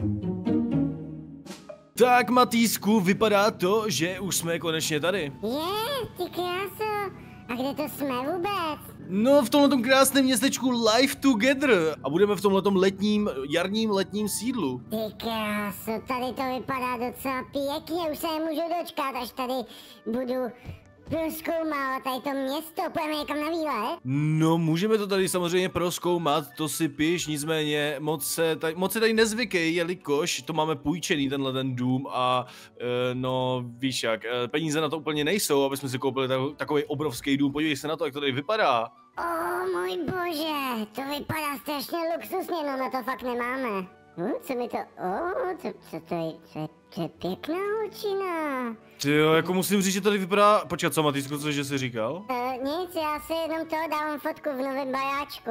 Tak, Matýsku, vypadá to, že už jsme konečně tady. Ty kráso. A kde to jsme vůbec? No, v tomhletom krásném městečku Live Together. A budeme v tomhletom jarním letním sídlu. Ty kráso, tady to vypadá docela pěkně, už se nemůžu dočkat, až tady budu prozkoumávat tady to město, půjdeme někam na výlet? No, můžeme to tady samozřejmě prozkoumat, to si píš, nicméně moc se tady nezvykej, jelikož to máme půjčený tenhle ten dům a no víš jak, peníze na to úplně nejsou, aby jsme si koupili takový obrovský dům, podívej se na to, jak to tady vypadá. Můj bože, to vypadá strašně luxusně, no na to fakt nemáme. Co mi to, co to je pěkná holčina. Tyjo, jako musím říct, že tady vypadá, počkat, co Matýsku, cože jsi říkal? Nic, já si jenom to dávám fotku v novém baráčku.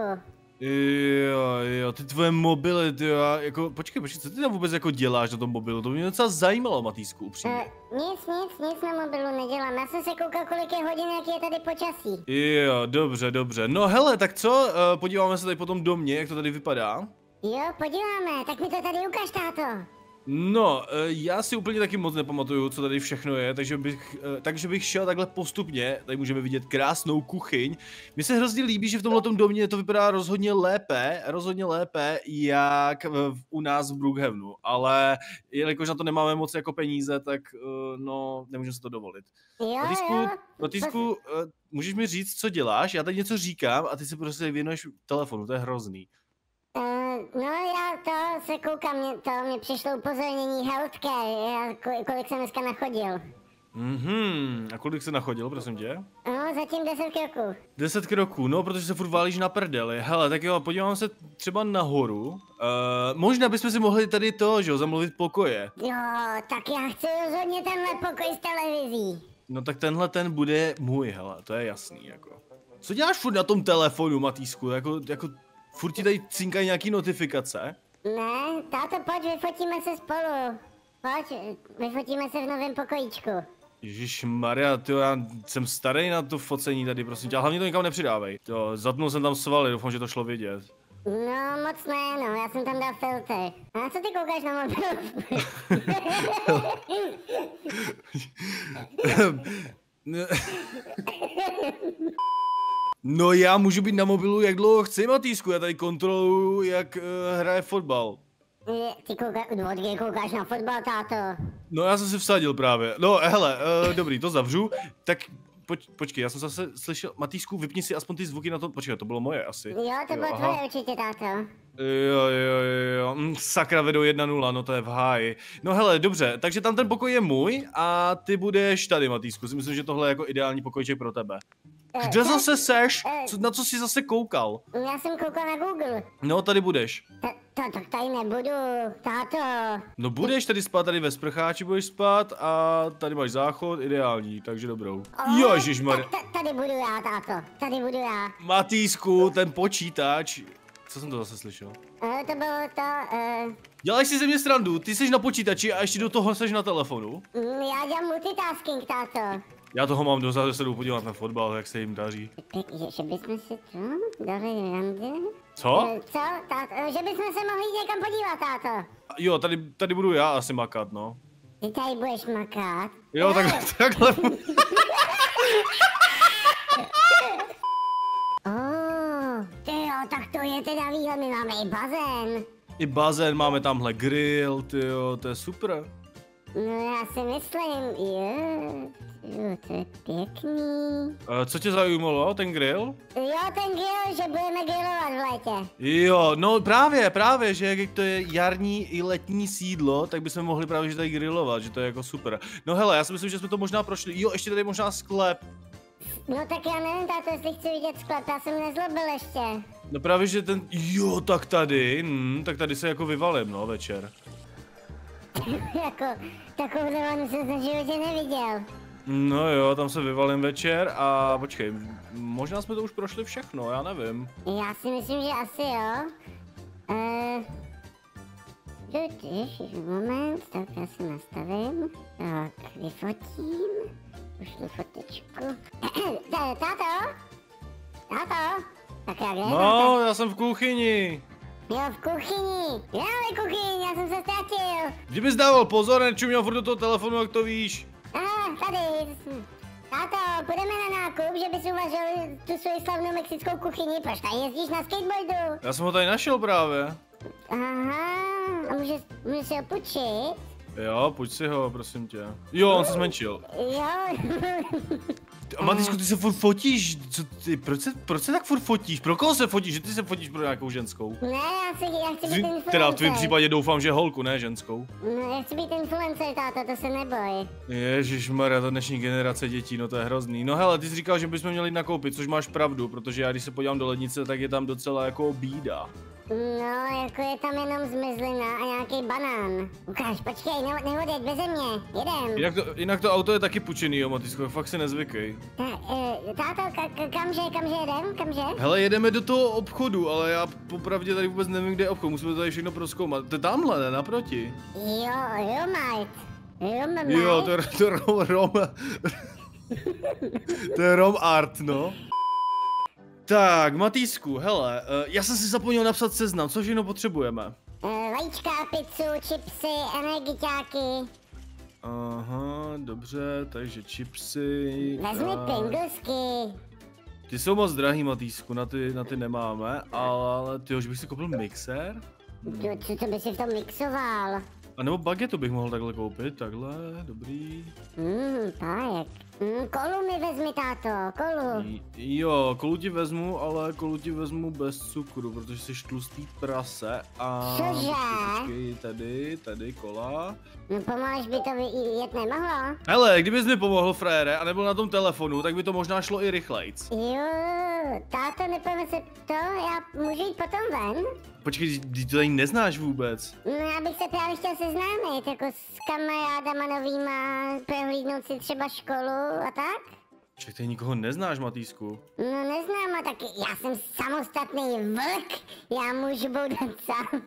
Jo, ty tvoje mobily, tyjo, jako, počkej, co ty tam vůbec jako děláš na tom mobilu, to by mě docela zajímalo, Matýsku, upřímně. Nic na mobilu nedělám, já jsem se koukal, kolik je hodin, jaký je tady počasí. Jo, dobře, no hele, tak co, podíváme se tady po tom domě, jak to tady vypadá? Jo, podíváme, tak mi to tady ukaž, táto. No, já si úplně taky moc nepamatuju, co tady všechno je, takže bych šel takhle postupně. Tady můžeme vidět krásnou kuchyň. Mně se hrozně líbí, že v tomhletom domě to vypadá rozhodně lépe, jak u nás v Brookhavenu, ale jelikož na to nemáme moc jako peníze, tak no, nemůžeme si to dovolit. Matýsku, můžeš mi říct, co děláš? Já tady něco říkám a ty se prostě věnuješ telefonu, to je hrozný. No já to se koukám, mě přišlo upozornění healthcare, kolik jsem dneska nachodil. A kolik jsi nachodil, prosím tě? No, zatím 10 kroků. 10 kroků, no, protože se furt válíš na prdeli. Hele, tak jo, podívám se třeba nahoru. Možná bychom si mohli tady to, že jo, zamluvit pokoje. Jo, tak já chci rozhodně tenhle pokoj s televizí. No tak tenhle ten bude můj, hele, to je jasný, jako. Co děláš furt na tom telefonu, Matýsku, jako furt ti tady cinkají nějaký notifikace? Ne, táto, pojď, vyfotíme se spolu. Pojď, vyfotíme se v novém pokojíčku. Ježišmarja, tyjo, já jsem starý na to focení tady, prosím tě, a hlavně to nikam nepřidávej. To, zatnul jsem tam svaly, doufám, že to šlo vidět. No, moc ne, no, já jsem tam dal filtr. A co ty koukáš na mobil? No já můžu být na mobilu jak dlouho chci, Matýsku, já tady kontroluju, jak hraje fotbal. Ty koukáš na fotbal, táto. No já jsem si vsadil právě. No hele, dobrý, to zavřu. Tak počkej, já jsem zase slyšel, Matýsku, vypni si aspoň ty zvuky na to, počkej, to bylo moje asi. Jo, to bylo tvoje určitě, táto. Jo, sakra, vedou 1-0, no to je v háji. No hele, dobře, takže tam ten pokoj je můj a ty budeš tady, Matýsku, si myslím, že tohle je jako ideální pokojček pro tebe. Kde zase seš? Na co jsi zase koukal? Já jsem koukal na Google. No, tady budeš. Tak tady nebudu, táto. No budeš tady spát, tady ve sprcháči budeš spát a tady máš záchod, ideální, takže dobrou. Ježišmarja. Tady budu já, táto, tady budu já. Matýsku, ten počítač. Co jsem to zase slyšel? To bylo to, Děláš si ze mě srandu, ty jsi na počítači a ještě do toho jsi na telefonu? Já dělám multitasking, táto. Já toho mám dost, že se jdu podívat na fotbal, jak se jim daří. Že bychom si to dali rande? Co? Co, táto? Že bychom se mohli někam podívat, táto. Jo, tady budu já asi makat, no. Ty tady budeš makat? Jo, takhle. Tyjo, tak to je teda výhled, my máme i bazén. I bazén, máme tamhle grill, tyjo, to je super. No já si myslím, jo, to je pěkný. Co tě zajímalo, ten grill? Jo, ten grill, že budeme grillovat v létě. Jo, no právě, že jak to je jarní i letní sídlo, tak bychom mohli právě že tady grillovat, že to je jako super. No hele, já si myslím, že jsme to možná prošli, jo, ještě tady možná sklep. No tak já nevím, táto, jestli chci vidět sklep, já jsem nezlobil ještě. No právě, že ten, jo, tak tady se jako vyvalím, no, večer. Jako, takovou vanu jsem v životě neviděl. No jo, tam se vyvalím večer a počkej, možná jsme to už prošli všechno, já nevím. Já si myslím, že asi jo. Moment, tak já si nastavím. Tak, vyfotím. Ušlu fotičku. Táto? Tak jak je? No, já jsem v kuchyni. Jo, v kuchyni. Já ve kuchyni, já jsem se ztratil. Kdybys dával pozor, nečuměl furt do toho telefonu, jak to víš. Aha, tady. Táto, půjdeme na nákup, že bys uvařil tu svoji slavnou mexickou kuchyni, proč tady jezdíš na skateboardu? Já jsem ho tady našel právě. Aha, a můžeš si ho půjčit? Jo, pojď si ho, prosím tě. Jo, on se zmenšil. Jo. A Matýsku, ty se furt fotíš, co ty, proč se tak furt fotíš? Pro koho se fotíš? Že ty se fotíš pro nějakou ženskou? Ne, já chci být influencer. Teda v tvém případě doufám, že holku, ne ženskou. No, já chci být influencer, táto, to se neboj. Ježišmarja, ta dnešní generace dětí, no to je hrozný. No hele, ty jsi říkal, že bychom měli jít nakoupit, což máš pravdu, protože já když se podívám do lednice, tak je tam docela jako bída. No, jako je tam jenom zmrzlina a nějaký banán. Ukáž, počkej, neodjeď beze mě, jedem. Jinak to auto je taky pučený, jo, Matýsku, fakt si nezvykej. Táto, kamže jedem, kamže? Hele, jedeme do toho obchodu, ale já popravdě tady vůbec nevím, kde je obchod, musíme tady všechno prozkoumat. To je tamhle, ne, naproti. Jo, to je Rom... To je Rom Art, no. Tak, Matýsku, hele, já jsem si zapomněl napsat seznam, co všechno potřebujeme. Vajíčka, pizzu, chipsy, energiťáky. Aha, dobře, takže chipsy. Vezmi Pringlesky. Ty jsou moc drahý, Matýsku, na ty nemáme, ale ty už bych si koupil mixér? Co by si v tom mixoval? A nebo bagetu bych mohl takhle koupit, takhle, dobrý. Pájek. Kolu mi vezmi, táto, kolu. Jo, kolu ti vezmu, ale kolu ti vezmu bez cukru, protože jsi tlustý prase a... Cože? Počkej, tady kola. No pomaleš by to jet nemohlo. Hele, kdybys mi pomohl, frére, a nebyl na tom telefonu, tak by to možná šlo i rychlejc. Jo, táto, nepojeme se to, já můžu jít potom ven? Počkej, ty to tady neznáš vůbec. No já bych se právě chtěl seznámit, jako s kamarádama novýma, prohlídnout si třeba školu a tak. Ček, ty nikoho neznáš, Matýsku. No neznám, a tak já jsem samostatný vlk, já můžu boudat sám.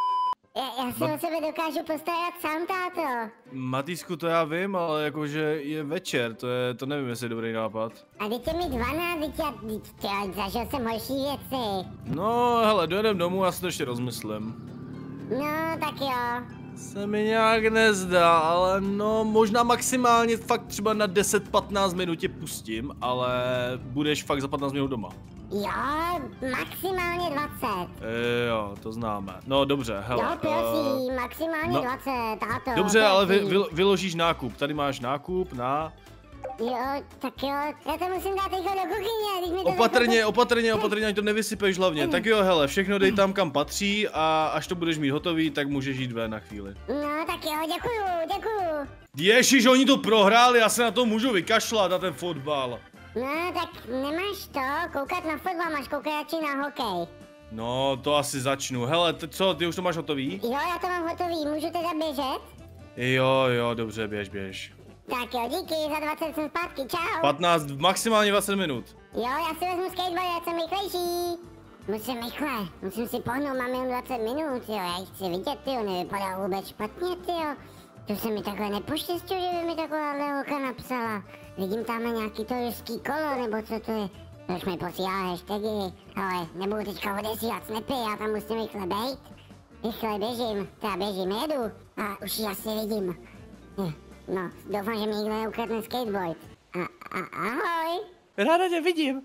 Já se o sebe dokážu postarat sám, táto. Matýsku, to já vím, ale jakože je večer, to nevím, jestli je dobrý nápad. A teď je mi 12, já zažil jsem horší věci. No, hele, dojedem domů, já si to ještě rozmyslím. No, tak jo. Se mi nějak nezdá, ale no, možná maximálně fakt třeba na 10-15 minut tě pustím, ale budeš fakt za 15 minut doma. Jo, maximálně 20. Jo, to známe. No dobře, hele. Jo, prosím, maximálně 20, táto. Dobře, ale vyložíš nákup. Tady máš nákup na... Jo, tak jo, já to musím dát teďko do kuchyně, teď mi to Opatrně, ať to nevysypeš hlavně. Tak jo, hele, všechno dej tam, kam patří a až to budeš mít hotový, tak můžeš jít ven na chvíli. No, tak jo, děkuju. Ježiš, oni to prohráli, já se na to můžu vykašlat, na ten fotbal. No, tak nemáš to, koukat na fotbal, máš koukat radši na hokej. No, to asi začnu. Hele, co, ty už to máš hotový? Jo, já to mám hotový, můžu teda běžet? Jo, dobře, běž. Tak jo, díky, za 20 jsem zpátky, čau. 15, maximálně 20 minut. Jo, já si vezmu skateboard, já jsem rychlejší. Musím si pohnout, mám jen 20 minut, jo, já ji chci vidět, jo, nevypadá vůbec špatně, jo. To se mi takhle nepoštěstilo, že by mi taková holka napsala. Vidím tam nějaký to ruský kolo, nebo co to je. Proč mi posílá hashtagy, ale nebudu teďka odesílat snapy, já tam musím rychle bejt. Rychle běžím, jedu a už ji asi vidím. No, doufám, že mi nikdo neukradne skateboard. Ahoj. Ráda tě vidím.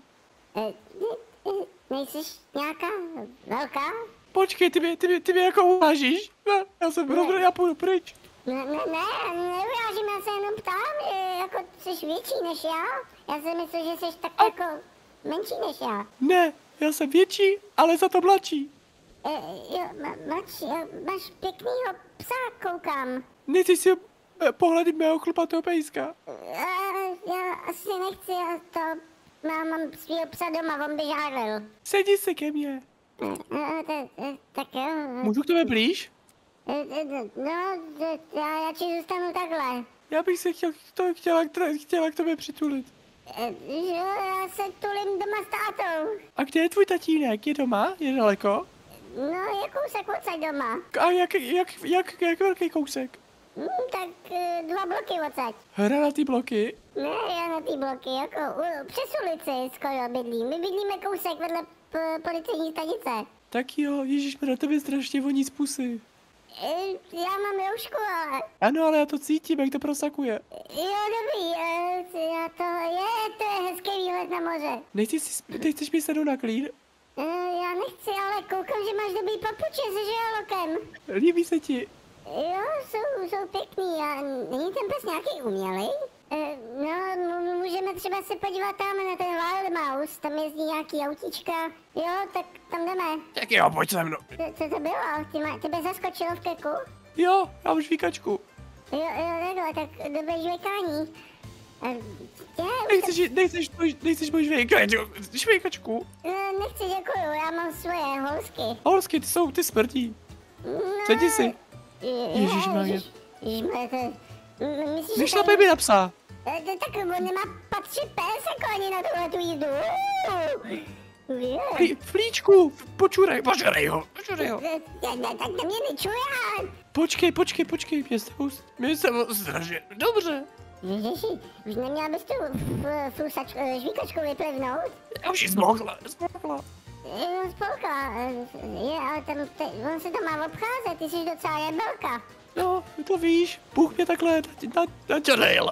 Nejsiš nějaká velká? Počkej, ty mě jako uvážíš? Já jsem rovnou, já půjdu pryč. Neurážím, já se jenom ptám, jako jsi větší než já? Já si myslím, že jsi tak jako menší než já. Ne, já jsem větší, ale za to mladší. Jo, máš pěknýho psa, koukám. Nechci si pohledit mého chlupatého pejska. Já asi nechci, mám svýho psa doma, on by žádlil. Sedni se ke mně. Tak jo. Můžu k tebe blíž? No, já ti zůstanu takhle. Já bych se chtěla k tobě přitulit. Jo, já se tulím doma s tátou. A kde je tvůj tatínek? Je doma? Je daleko? No, je kousek odsud doma. A jak velký kousek? Tak 2 bloky odsud. Hranatý bloky? Ne, já na ty bloky, jako přes ulici skoro bydlím. My bydlíme kousek vedle policejní stanice. Tak jo, ježiš, na tebe strašně voní z pusy. Já mám roušku, ale... Ano, ale já to cítím, jak to prosakuje. Jo, dobrý, to je hezký výhled na moře. Nechceš mi sednout na klín? Já nechci, ale koukám, že máš dobrý papuče se žralokem. Líbí se ti? Jo, jsou pěkný a není ten pes nějaký umělej? No, můžeme třeba se podívat tam na ten Wild Mouse, tam jezdí nějaký autíčka. Jo, tak tam jdeme. Tak jo, pojď se mnou. Co to bylo? Tebe zaskočilo v keku? Jo, já už žvíkačku. Jo, takhle, tak dobré žvejkání. Nechceš moji žvíkačku? Nechci, děkuju, já mám svoje holsky. Holsky, ty smrdí. Sedni si. Ježišmarja. Myslíš, Vyšlapej mi na psa. Tak on nemá patři pes jako ani na tuhle tu jízdu. Flíčku, požurej ho. Tak na mě nečuje. Počkej, mě se strašně dobře. Ježiši, už neměla bys tu žvíkačku vyplivnout? Já už ji zmokla. Jo, spolka, ale on se to má obcházet, ty jsi docela rebelka. No, to víš, Bůh mě takhle nadělil.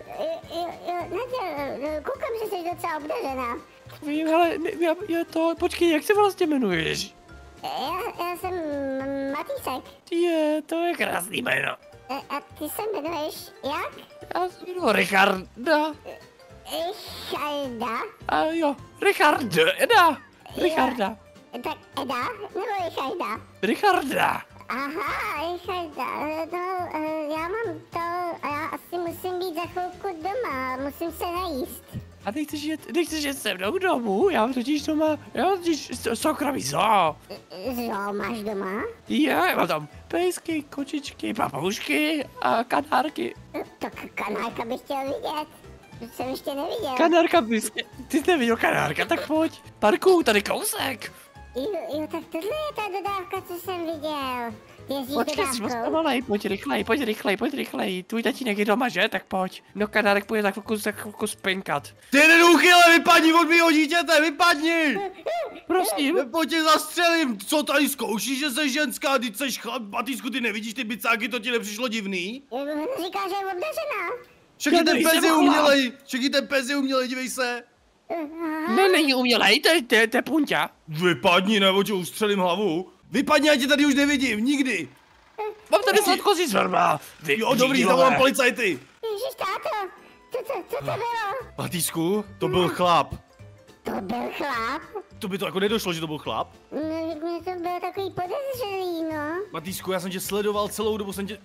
Koukám, že jsi docela obdařená. Vím, ale počkej, jak se vlastně jmenuješ? Já jsem Matýsek. To je krásný jméno. A ty se jmenuješ jak? Já se jmenuji Richarda. Richarda? A jo, Richarda. Tak Eda nebo Richarda? Richarda. Aha, Richarda, no, já mám to, já asi musím být za chvilku doma, musím se najíst. A nechceš jet se mnou domů? Já mám totiž soukromý zoo. Zoo máš doma? Já mám tam pejsky, kočičky, papoušky a kanárky. Tak kanárka bych chtěl vidět. To jsem ještě neviděl. Kanárka, ty jsi neviděl kanárka, tak pojď. Parku, tady kousek. Jo, tak tohle je ta dodávka, co jsem viděl. Jezdíš Počkej, jsi moc pomalej, pojď rychlej. Tvůj tatínek je doma, že? Tak pojď. No kanárek půjde za chvilku spinkat. Ty neduchyle, vypadni od mýho dítěte, vypadni! Prosím. Pojď tě zastřelím, co tady zkoušíš, že jsi ženská, ty jsi chlap, Matýsku, ty nevidíš ty bicáky, to ti nepřišlo divný? Říká, že je obdařená. Však ten pes je umělej, dívej se. Ne, není umělej, to je punťa. Vypadni, nebo tě ustřelím hlavu. Vypadni, já tě tady už nevidím, nikdy. Mám tady sladkosti zvrma. Jo, dobrý, zavolám policajty. Ježiš, táto, co to bylo? Matýsku, to byl chlap. To byl chlap? To by to jako nedošlo, že to byl chlap? No, mě to bylo takový podezřelý, no. Matýsku, já jsem tě sledoval celou dobu, jsem tě...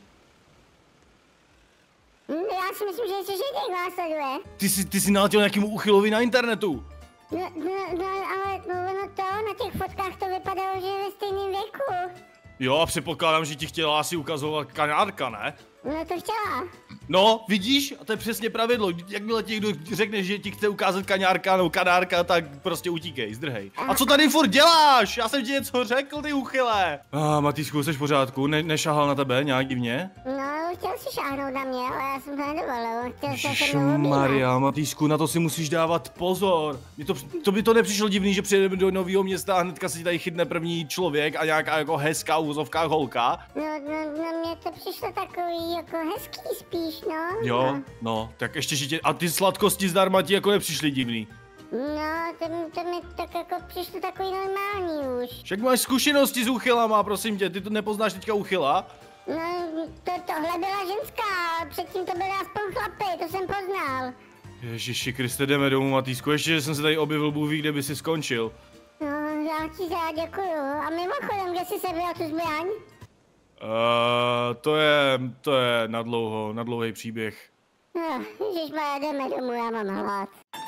Já si myslím, že ještě žádný vás sleduje. Ty jsi naletěl nějakému uchylovi na internetu. No, ale ono to, na těch fotkách to vypadalo, že je ve stejném věku. Jo, a předpokládám, že ti chtěla asi ukazovat kanárka, ne? No to chtěla. No, vidíš? A to je přesně pravidlo. Jakmile ti někdo řekne, že ti chce ukázat kaňárka nebo kanárka, tak prostě utíkej, zdrhej. A co tady furt děláš? Já jsem ti něco řekl, ty uchyle. Matýsku, jsi v pořádku? Nešahal na tebe nějak divně? No, chtěl si šáhnout na mě, ale já jsem to nedovolil. Chtěl se se mnou objímat. Maria, Matýsku, na to si musíš dávat pozor. To by to nepřišlo divný, že přijedeme do nového města a hnedka si tady chytne první člověk a nějaká jako hezká v uvozovkách holka. No, mně to přišlo takový jako hezký spíš, no. Jo, no, tak ještě, že tě... A ty sladkosti zdarma ti jako nepřišly divný. No, to mi tak jako přišlo takový normální už. Však máš zkušenosti s uchylama, prosím tě, ty to nepoznáš teďka uchyla? No, tohle byla ženská, předtím to byly aspoň chlapy, to jsem poznal. Ježiši Kriste, jdeme domů, Matýsku, ještě, že jsem se tady objevil, Bůh ví, kde by si skončil. No, já ti děkuju. A mimochodem, kde jsi sebral tu zbraň? To je na dlouhý příběh. No, ježišmarja, jdeme domů, já mám hlad.